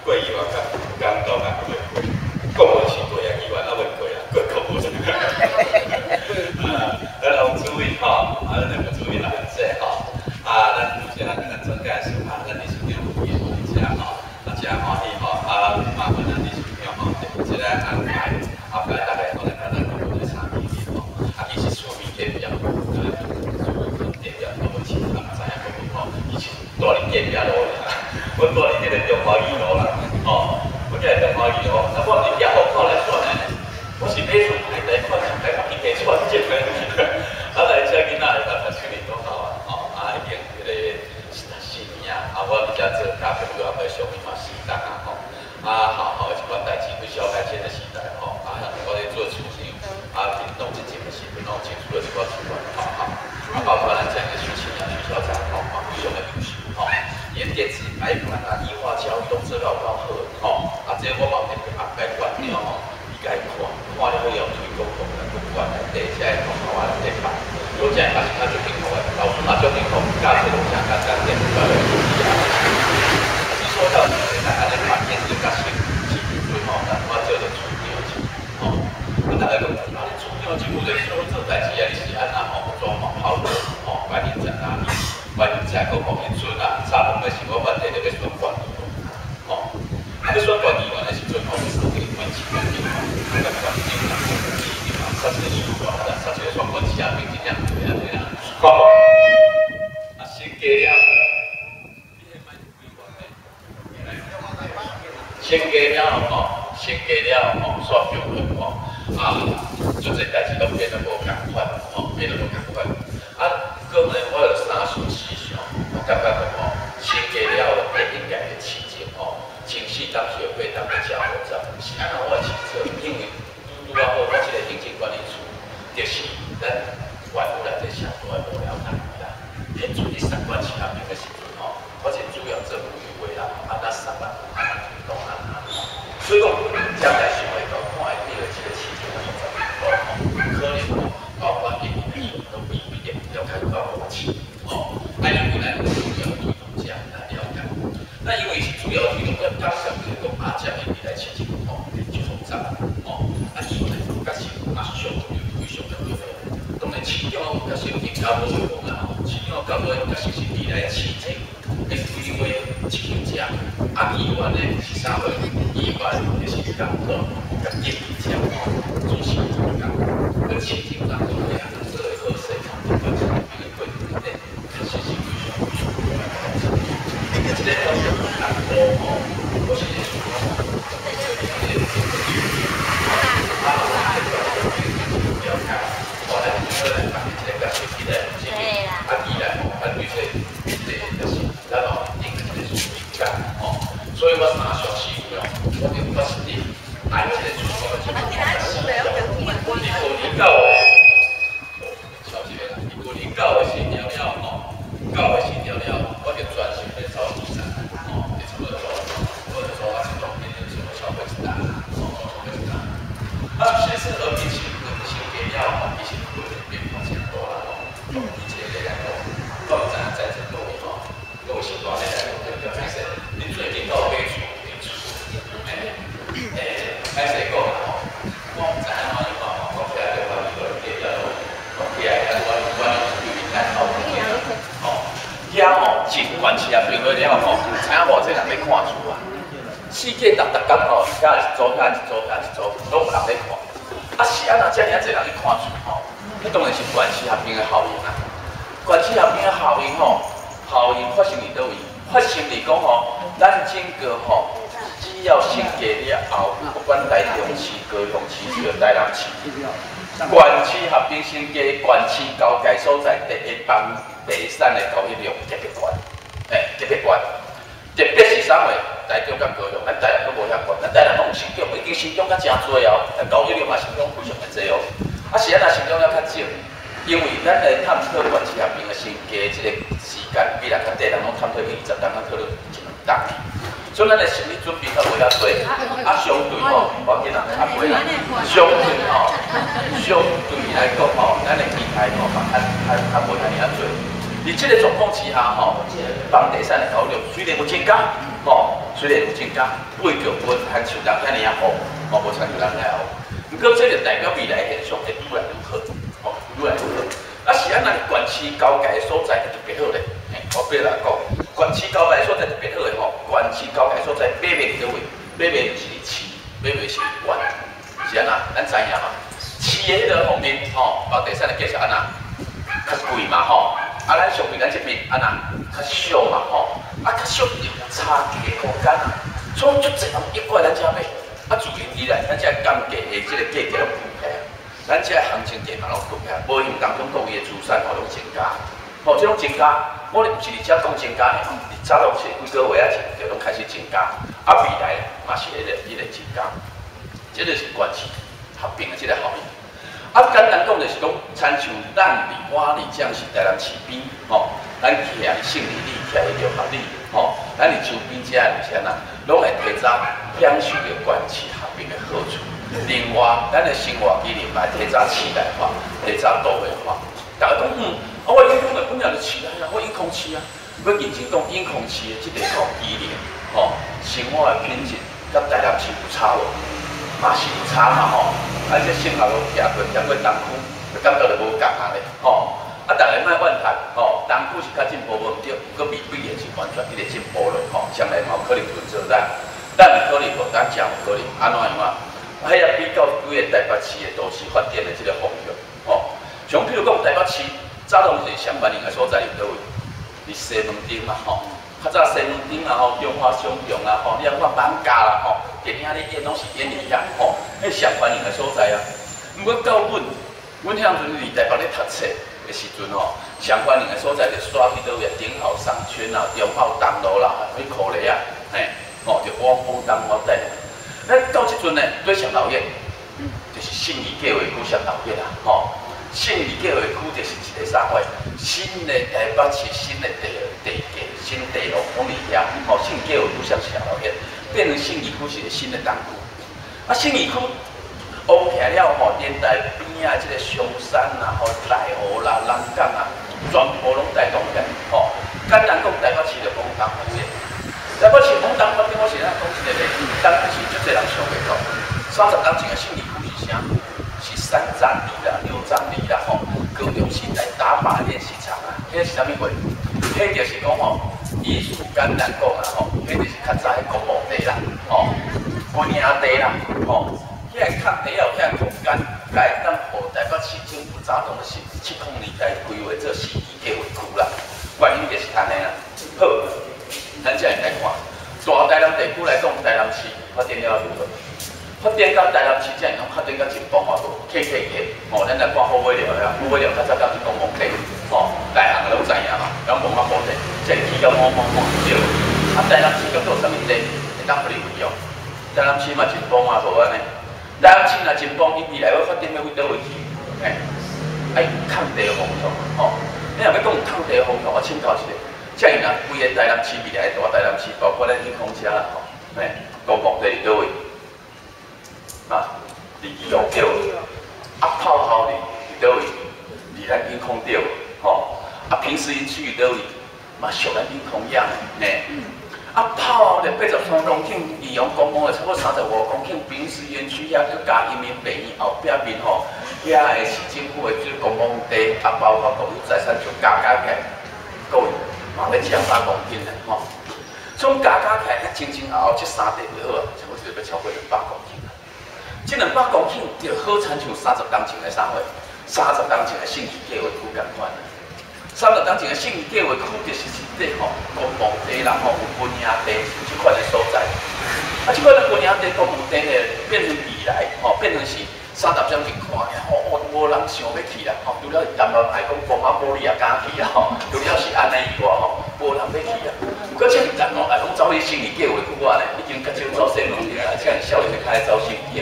过议员较感动啊，袂过，讲无是过啊，议员啊袂过啊，过讲无。咱拢注意吼，咱两个注意啦，即吼，咱有些咱专家是咱历史长有意思吼，真欢喜吼，麻烦咱历史长吼，即个安排，后来大概可能咱讲有啲差别吼，其实书面代表，代表都无其他，知影讲吼，以前大林代表咯，阮大林迄个中华语咯啦，吼，我即个中华语咯，那我哋也好靠来算咧，我是美术派来看，来甲伊提出这个。来遮囡仔会当读书哩多好啊！吼，已经迄个14年啊，我伫遮做咖啡，我要上面嘛4档啊，吼，好好一款代志，对小改迁的时代吼，我咧做处长，平东之前的时阵，拢接触了一寡主管，包括咱这个徐青啊、徐校长吼，非常的优秀吼，连电子白管啊、异化教育都做到好好吼，这我嘛特别安排管了吼，伊家看了以后，推广同仁不管来对遮个同学啊来办。有这样，但是他就挺好的，老师嘛就挺好，教这种像刚刚点出来的主题啊，是说到现在还在反映这个性最好的，我做的主要是，大家讲主要是我哋做做代志啊，你是安那吼，装潢好的，管理在哪里，管理在各方面准啊，差不多是我问题就要选管理，要选管理员的是最好的，可以管理管理，那个管理啥子事做啊？啥子双管齐下，并尽量对啊。好，先加了，先加了吼，先加了吼，刷标准吼，做这代志都变得无共款吼，变得无共款。个人我有3想4想，我感觉讲吼，先加了变应该的市情吼，前4档小8档的加5档，是安怎我是做，因为。拄啊好，我即个行政管理处，就是咱外部来这上大无了代志啦。迄阵伫3管齐下面的时阵吼，我是主要做规划啦，那3万推动啦。所以讲，将来想会到看会到即个市场的发展可能包括一年都比别要开到5期哦。那因为咱主要推动这样来了解，那因为是主要推动，要加上这个这样的来市场哦，就从这哦。上非常的重要。当然，市场甲成绩较无会讲啦，市场到尾甲是未来市场的规划市场者，议员呢是啥货？议员就是工作甲建议者，做市场工作，跟市场当中的做的好势，关系这个过程呢，确实是非常重要的东西。这个要求很高哦，我是所以我3想4想，我就不是你按这个主要的情况来思考。你到小姐，你到的是了了吼，到的是了了，我就专心来找第3吼，你怎么做？或者说是总结什么消费者其实和平性给了吼，一些个人变化很多啦吼，以前的两个，到在这各位吼，各位习惯的要开始。最近到买厝，开始讲啦吼，我唔知影怎样讲吼，讲起来就话伊个计较咯，讲起来我有比咱好一点吼，遐吼真关系啊，对不了吼，知影无这人要看厝啊，世界逐工吼，遐是租，遐是租，遐是租，拢有人在看，是安那遮尔啊侪人去看厝吼，迄当然是关系合并的效应啊，关系合并的效应吼，效应发生伫倒位？发生嚟讲吼，咱整个吼，只要升价了后，不管台中市、高雄市，就台南市，县市合并升价，县市交界所在第一帮地产的交易量特别高，特别高。特别是啥货，台中甲高雄，咱台南都无遐高，咱台南拢有成长，已经成长较真多哦，交易量嘛成长非常的多哦。是安那成长了较少。因为咱来探讨县市合并的升价，这个时间比咱较短，咱拢探讨20档，咱讨论1档。所以咱的心理准备较袂遐多，相对吼，无紧啦，袂啦，相对来讲吼，咱的期待吼，较袂遐尔多。伫这个状况之下吼，房地产的交易量虽然有增加， 虽然有增加，味道无像像人遐尔好，无像人遐好。不过这就代表未来现象会愈来愈好，愈来愈好。啊是安那县市交界的所在就特别好咧，我别来讲，县市交界的所在特别好诶县市交界所在买卖伫倒位？买卖就是市，买卖是县，是安那？咱知影嘛？市的迄个方面，包地产的价值安那？较贵嘛啊咱相比咱这边安那较俗嘛较俗就有差价空间啊，所以足侪人一过来咱遮买，自然而然咱遮降价的即个价格拢浮起来，咱遮行情价嘛拢浮起来，无形当中各位的资产拢增加，即种增加，我哋毋是伫遮讲增加呢，伫早拢是几个月前就拢开始增加，未来嘛是迄个增加，这就是关系合并的即个效应。简单讲就是讲，亲像咱我这样是台南市边，咱徛伫胜利里，徛伫中和里，咱伫周边遮的是安那，拢会提早享受到县市合并的好处。另外，咱的生活机能嘛提早市代化，提早都会化。大家讲，我永康的本来就市来啊，我永康市啊。我认真讲，永康市的即个机能，生活的品质，甲台南市有差无？嘛是有差嘛这生活都行过东区，就感觉就无共啊咧，大家莫怨叹，东区是较进步无毋对，不过未必然是完全一个进步咯，将来嘛有可能轮做咱有可能无，咱真有可能，安怎样啊？迄也比较几个台北市的都市发展的即个方向，像譬如讲台北市，早拢是上万人的所在，伫倒位？伫西门町嘛，较早西门町啊，中华商场啊，你啊看万家啦，电影咧演拢是演伫遐，迄上欢迎的所在啊。毋过到阮遐阵伫台北咧读册的时阵上欢迎的所在就刷去倒位，顶好商圈啊，中好东路啦，迄苦力啊，就汪峰东我带。咱到即阵呢，对上老远，就是信义计划区上老远啦，信义计划区就是一个啥货？新的台北市新的地价、新地路往里遐，信义计划区上上老远，变成信义区是个新的东区。信义区乌起来了连带边啊，即个松山啊、内湖啦、南港啊，全部拢带动起来。简单讲，台北市就往东发展。台北市往东发展，我是咱讲一个咧，当时就侪人想袂到，30年前的信义区是啥？是3站里啦、6站里啦，高雄市内打靶练习场啊，迄是啥物货？迄就是讲艺术简单讲啦，迄就是较早的公墓地啦，官营地啦，遐个空地有遐空间，该当互台北市政府早当是70年代规划做市区计划区啦，原因就是安尼啦。好，咱遮来看，大台南地区来讲，台南市发展了如何？发展到台南市这样，发展到真丰华无咱来看好尾寮啦，好尾寮较早讲是讲墓地，内行的拢知影嘛，讲墓地，即起到某对。台南市叫做啥物地？会当互你运用。台南市嘛真丰华无安尼，台南市若真丰，伊未来要发展要去倒位去？爱抗地的风向，你若要讲有抗地的风向，我请教一下，这样啊，规个台南市未来大台南市，包括咱天空车啦，公墓地伫倒位？伫基隆岛，炮后伫倒位？伫咱天空岛，平时因去倒位？嘛属咱天空样呢？炮后咧83公顷，利用公墓的差不多35公顷，平时园区遐去加人民病院后壁面遐个市政府的即公墓地，包括国有财产就加起来，各位嘛要200公顷咧，总加起来，前后这3地就好啊，差不多要超过200公顷。这200公顷就好亲像30年前的啥货，30年前的信义计划区共款。30年前的信义计划区就是一块公墓地啦，有军营地这款的所在。这款的军营地、公墓地呢，变成未来，变成是30将近看尔，无人想要去啦，除了南人爱讲光啊玻璃也敢去啦，除了是安尼以外，无人要去啊。不过这南人爱拢走去信义计划区啊呢，已经较少走西门町啊，这样少年就开始走信义。